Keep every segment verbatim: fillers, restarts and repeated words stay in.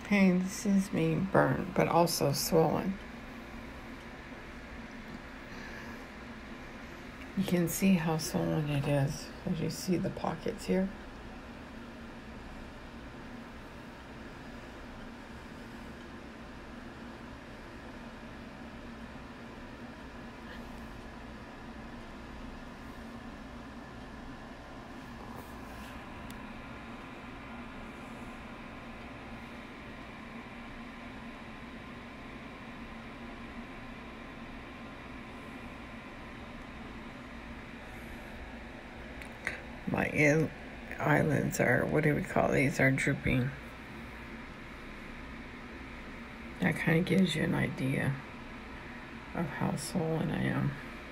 Okay, this is me burned, but also swollen. You can see how swollen it is as you see the pockets here. My eyelids are, what do we call these, are drooping. That kind of gives you an idea of how swollen I am.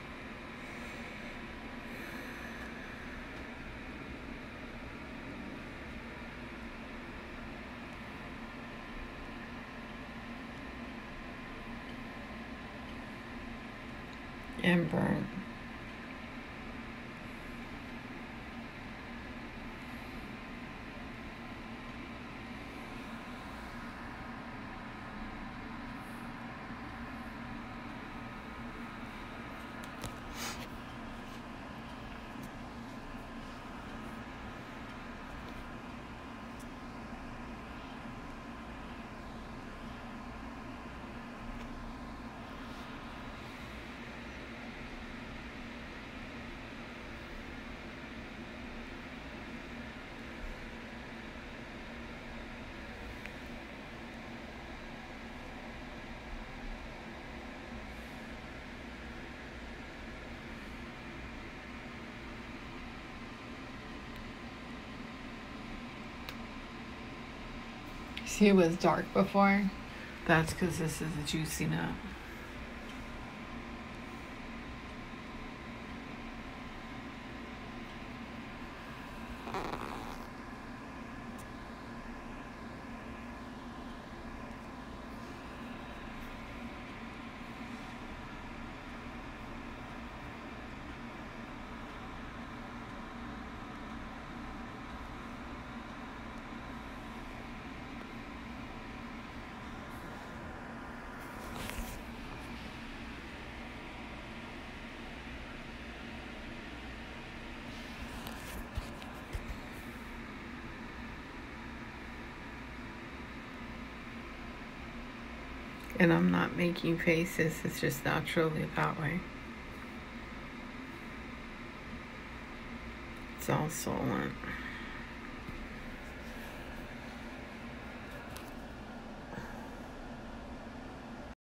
And burnt. See, it was dark before. That's because this is a juicy nut. And I'm not making faces, it's just naturally that way. It's all swollen.